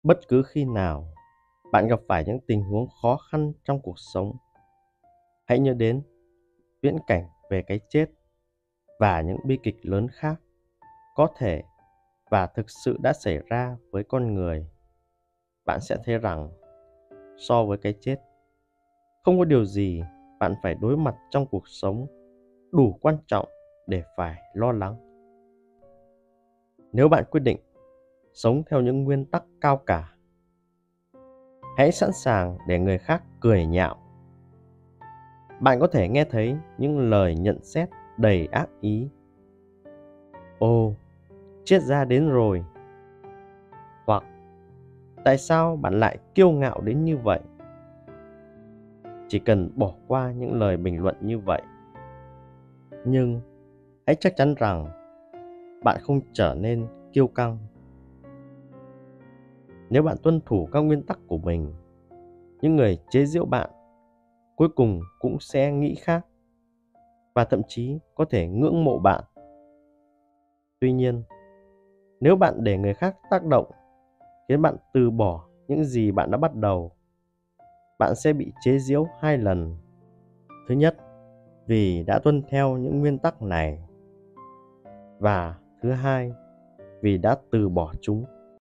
Bất cứ khi nào bạn gặp phải những tình huống khó khăn trong cuộc sống, hãy nhớ đến viễn cảnh về cái chết và những bi kịch lớn khác có thể và thực sự đã xảy ra với con người. Bạn sẽ thấy rằng so với cái chết, không có điều gì bạn phải đối mặt trong cuộc sống đủ quan trọng để phải lo lắng. Nếu bạn quyết định sống theo những nguyên tắc cao cả, hãy sẵn sàng để người khác cười nhạo. Bạn có thể nghe thấy những lời nhận xét đầy ác ý. Ồ, triết gia đến rồi. Hoặc tại sao bạn lại kiêu ngạo đến như vậy? Chỉ cần bỏ qua những lời bình luận như vậy, nhưng hãy chắc chắn rằng bạn không trở nên kiêu căng. Nếu bạn tuân thủ các nguyên tắc của mình, những người chế giễu bạn cuối cùng cũng sẽ nghĩ khác và thậm chí có thể ngưỡng mộ bạn. Tuy nhiên, nếu bạn để người khác tác động khiến bạn từ bỏ những gì bạn đã bắt đầu, bạn sẽ bị chế giễu hai lần. Thứ nhất, vì đã tuân theo những nguyên tắc này, và thứ hai, vì đã từ bỏ chúng.